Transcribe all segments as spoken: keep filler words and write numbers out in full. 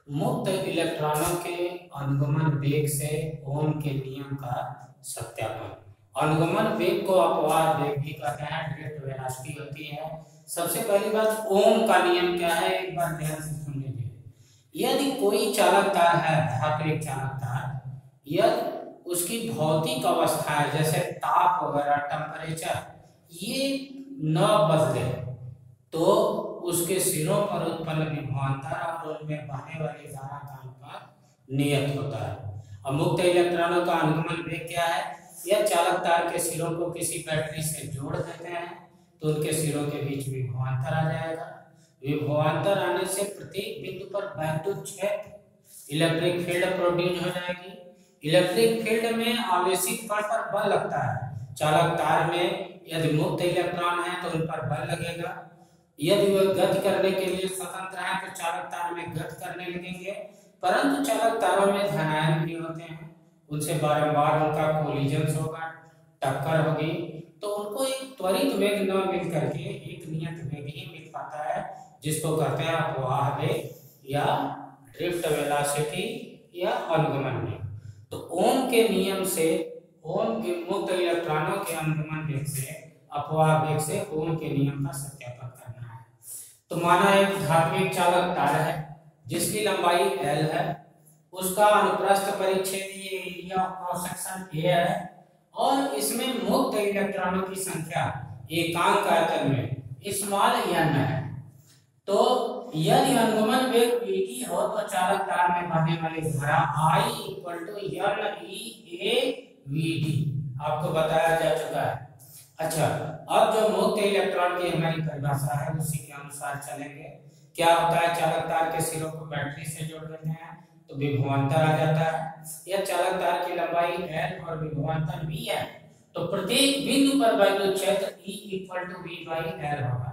मुक्त इलेक्ट्रॉनों के अनुगमन वेग से ओम के नियम का सत्यापन। अनुगमन वेग को अपवाह वेग भी कहते हैं, ड्रिफ्ट वेलोसिटी होती है। सबसे पहली बात, ओम का नियम क्या है, एक बार ध्यान से सुन लीजिए। यदि कोई चालक तार है, धात्विक चालक तार, यदि उसकी भौतिक अवस्था है जैसे ताप वगैरह, टेम्परेचर, ये न बदले तो उसके सिरों पर उत्पन्न विभवांतर और उनमें बहने वाली धारा का अनुपात नियत होता है। और मुक्त इलेक्ट्रॉनों का अनुगमन वेग क्या है? यह चालक तार के सिरों को किसी बैटरी से जोड़ देते हैं तो उनके सिरों के बीच विभवांतर आ जाएगा। विभवांतर आने से प्रत्येक बिंदु पर वैद्युत क्षेत्र, इलेक्ट्रिक फील्ड प्रोड्यूस हो जाएगी। इलेक्ट्रिक फील्ड में आवेशित कण पर बल लगता है। चालक तार में यदि मुक्त इलेक्ट्रॉन है तो उन पर बल लगेगा। यदि वे गति करने के लिए स्वतंत्र हैं तो चालक तार में गति करने लगेंगे, परंतु चालक तारों में धनायन भी होते हैं, उनसे बारंबार उनका कोलिजन होगा, टक्कर होगी, तो उनको एक त्वरित वेग न मिल करके एक नियत वेग ही मिल पाता है, जिसको कहते हैं अपवाह वेग या ड्रिफ्ट वेलोसिटी या अनुगमन वेग। तो ओम के नियम से, ओम के मुक्त इलेक्ट्रॉनों के अनुगमन वेग से, अपवाह वेग से ओम के नियम का सत्यापन करना है। तो माना एक धात्विक चालक तार है जिसकी लंबाई L है, उसका अनुप्रस्थ परिच्छेद ये area of cross section A है और इसमें मुक्त इलेक्ट्रॉनों की संख्या एकांक आयतन में स्मॉल n है। तो यदि अनुगमन वेग Vt हो तो चालक तार में बहने वाली धारा I equal to N E A V D आपको बताया जा चुका है। अच्छा, अब जो मुक्त इलेक्ट्रॉन की हमारी परिभाषा है उसी के अनुसार चलेंगे। क्या होता है, चालक तार के सिरों को बैटरी से जोड़ देते हैं तो विभवांतर आ जाता है। यह चालक तार की लंबाई L और विभवांतर V है, तो प्रत्येक बिंदु पर वैद्युत क्षेत्र E equal to V by L होगा।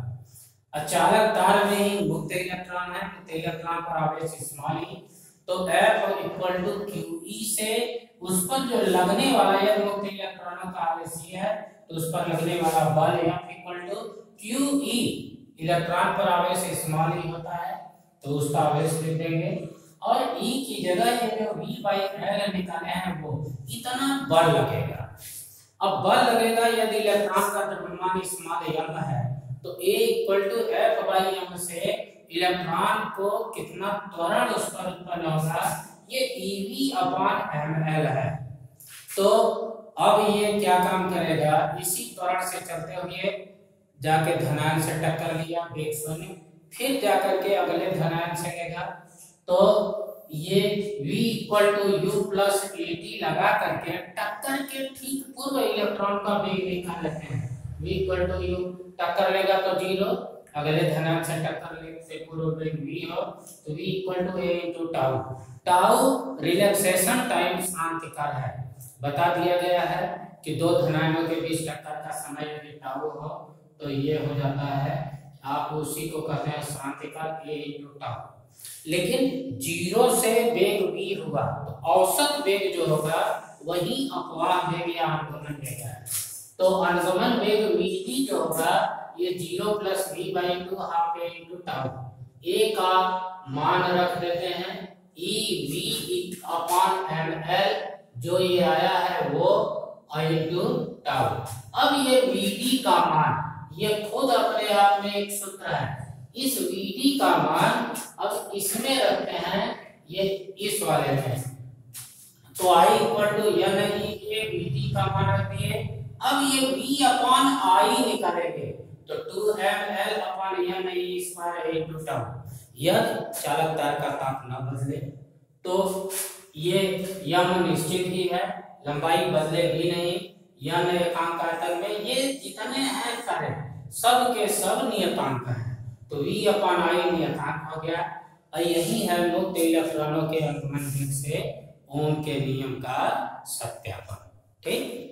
चालक तार में ही मुक्त इलेक्ट्रॉन है, मुक्त इलेक्ट्रॉन पर आवेश स्मॉल e, तो F इक्वल टू QE से उस पर जो लगने वाला, यह मुक्त इलेक्ट्रॉनों का आवेश है तो उस पर लगने वाला बल F equal to QE, electron पर आवेश स्मॉल e होता है तो उसका आवेश लिख देंगे और E की जगह ये जो V बाई L निकाले हैं वो इतना बल लगेगा। अब बल लगेगा यदि इलेक्ट्रॉन का द्रव्यमान स्मॉल m है तो A equal to F by m से इलेक्ट्रॉन को कितना त्वरण उस पर उत्पन्न होगा, ये eV अपॉन ml है। तो अब ये क्या काम करेगा, इसी त्वरण से चलते हुए जाके धनायन से टक्कर लिया, वेग शून्य, फिर जाकर के अगले धनायन से लेगा तो ये V equal to U plus A T लगा करके टक्कर के ठीक पूर्व इलेक्ट्रॉन का वेग निकाल लेते हैं। V इक्वल टू U, टक्कर लेगा तो जीरो, अगले धनायन से टक्कर लेने से पूर्व वेग V हो तो V equal to A into tau. Tau relaxation time शांतिकाल है, बता दिया गया है कि दो धनायनों के बीच टक्कर का समय यदि टाउ हो तो ये हो जाता है, आप उसी को कहते हैं शांतिकाल A इनटू टाउ। लेकिन जीरो से वेग V हुआ तो औसत वेग जो होगा वही अपवाह वेग या अनुगमन वेग है। तो अनुगमन वेग Vt जो होगा ये zero plus V by two half A into tau. A का मान रख देते हैं E V अपॉन ml, जो ये आया है वो I इनटू टाउ। अब ये Vd का मान ये खुद अपने आप में एक सूत्र है, इस Vd का मान अब इसमें रखते हैं, ये इस वाले में, तो I equal to N E A Vd का मान रख दिए। अब ये V अपॉन I निकालेंगे तो two M L upon N E square into tau. यदि चालक तार का ताप न बदले तो ये यम निश्चित ही है, लंबाई बदलेगी नहीं, यम एकांक आयतन में ये जितने हैं सारे सब के सब नियतांक हैं, तो V अपॉन I नियतांक हो गया। और यही है मुक्त इलेक्ट्रॉनों के अनुगमन वेग से ओम के नियम का सत्यापन। ठीक।